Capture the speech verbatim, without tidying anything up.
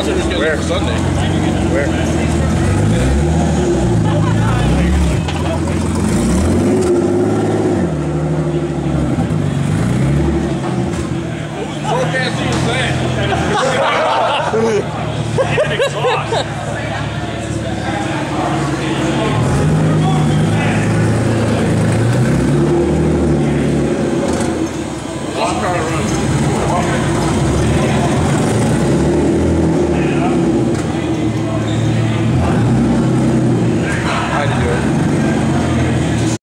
also just get it for Sunday. Where? Forecast is that. Exhaust.